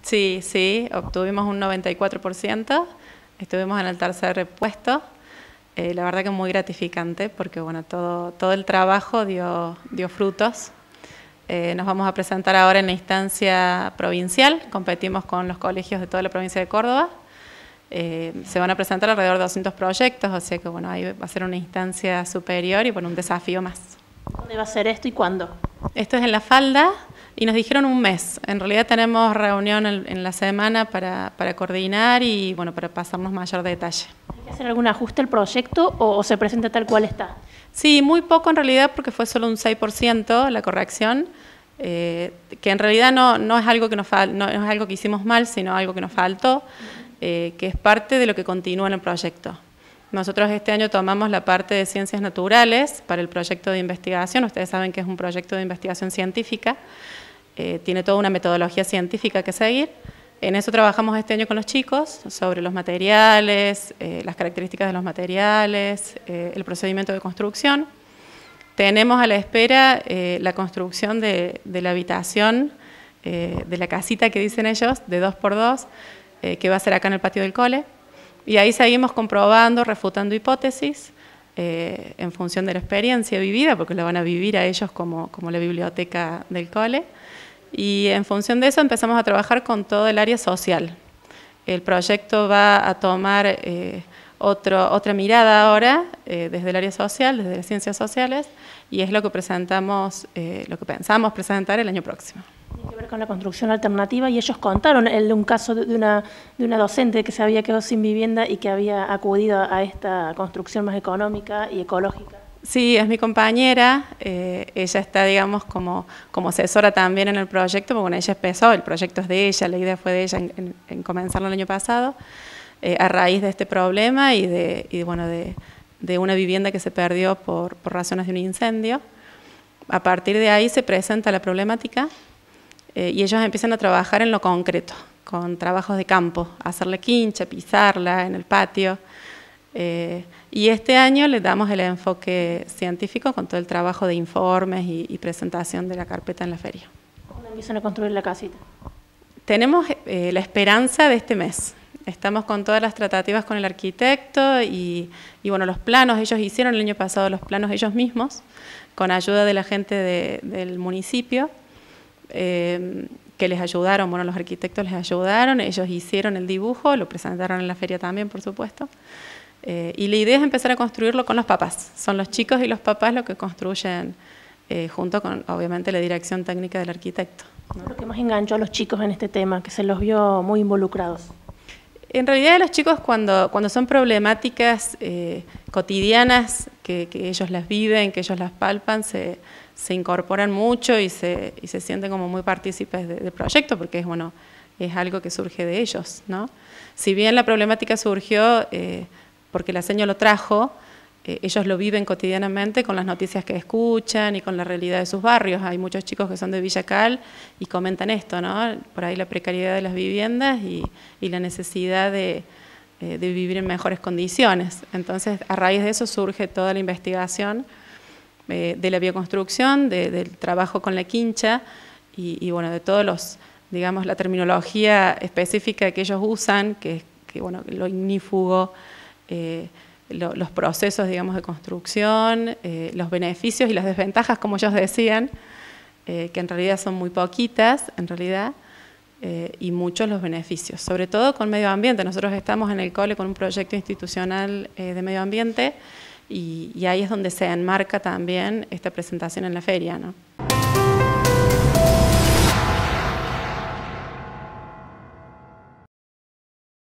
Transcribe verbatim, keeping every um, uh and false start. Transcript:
Sí, sí, obtuvimos un noventa y cuatro por ciento, estuvimos en el tercer puesto. Eh, la verdad que muy gratificante porque bueno, todo, todo el trabajo dio, dio frutos. Eh, nos vamos a presentar ahora en la instancia provincial, competimos con los colegios de toda la provincia de Córdoba. Eh, se van a presentar alrededor de doscientos proyectos, o sea que bueno, ahí va a ser una instancia superior y bueno, un desafío más. ¿Dónde va a ser esto y cuándo? Esto es en La Falda y nos dijeron un mes. En realidad tenemos reunión en, en la semana para, para coordinar y bueno, para pasarnos mayor detalle. ¿Hay que hacer algún ajuste al proyecto o, o se presenta tal cual está? Sí, muy poco en realidad porque fue solo un seis por ciento la corrección, eh, que en realidad no, no, es algo que nos fal, no es algo que hicimos mal, sino algo que nos faltó, eh, que es parte de lo que continúa en el proyecto. Nosotros este año tomamos la parte de ciencias naturales para el proyecto de investigación. Ustedes saben que es un proyecto de investigación científica, eh, tiene toda una metodología científica que seguir. En eso trabajamos este año con los chicos, sobre los materiales, eh, las características de los materiales, eh, el procedimiento de construcción. Tenemos a la espera eh, la construcción de, de la habitación, eh, de la casita que dicen ellos, de dos por dos, eh, que va a ser acá en el patio del cole. Y ahí seguimos comprobando, refutando hipótesis, eh, en función de la experiencia vivida, porque la van a vivir a ellos como, como la biblioteca del cole. Y en función de eso empezamos a trabajar con todo el área social. El proyecto va a tomar eh, otro, otra mirada ahora, eh, desde el área social, desde las ciencias sociales, y es lo que presentamos, eh, lo que pensamos presentar el año próximo. Tiene que ver con la construcción alternativa y ellos contaron el de un caso de una, de una docente que se había quedado sin vivienda y que había acudido a esta construcción más económica y ecológica. Sí, es mi compañera, eh, ella está, digamos, como, como asesora también en el proyecto, porque bueno, ella empezó, el proyecto es de ella, la idea fue de ella en, en, en comenzarlo el año pasado, eh, a raíz de este problema y de, y bueno, de, de una vivienda que se perdió por, por razones de un incendio. A partir de ahí se presenta la problemática eh, y ellos empiezan a trabajar en lo concreto, con trabajos de campo, hacerle quincha, pisarla en el patio. Eh, y este año le damos el enfoque científico con todo el trabajo de informes y, y presentación de la carpeta en la feria. ¿Cuándo empiezan a construir la casita? Tenemos eh, la esperanza de este mes. Estamos con todas las tratativas con el arquitecto y, y bueno, los planos, ellos hicieron el año pasado los planos ellos mismos, con ayuda de la gente de, del municipio, eh, que les ayudaron, bueno, los arquitectos les ayudaron, ellos hicieron el dibujo, lo presentaron en la feria también, por supuesto. Eh, y la idea es empezar a construirlo con los papás. Son los chicos y los papás los que construyen, eh, junto con, obviamente, la dirección técnica del arquitecto, ¿no? Lo que más enganchó a los chicos en este tema, que se los vio muy involucrados. En realidad los chicos cuando, cuando son problemáticas eh, cotidianas, que, que ellos las viven, que ellos las palpan, se, se incorporan mucho y se, y se sienten como muy partícipes de, del proyecto, porque es, bueno, es algo que surge de ellos, ¿no? Si bien la problemática surgió eh, porque la seño lo trajo, eh, ellos lo viven cotidianamente con las noticias que escuchan y con la realidad de sus barrios. Hay muchos chicos que son de Villa Cal y comentan esto, ¿no? Por ahí la precariedad de las viviendas y, y la necesidad de, eh, de vivir en mejores condiciones. Entonces, a raíz de eso surge toda la investigación eh, de la bioconstrucción, de, del trabajo con la quincha y, y bueno, de todos los, digamos, la terminología específica que ellos usan, que, que bueno, lo ignífugo, Eh, lo, los procesos, digamos, de construcción, eh, los beneficios y las desventajas, como ellos decían, eh, que en realidad son muy poquitas, en realidad, eh, y muchos los beneficios, sobre todo con medio ambiente. Nosotros estamos en el cole con un proyecto institucional eh, de medio ambiente y, y ahí es donde se enmarca también esta presentación en la feria, ¿no?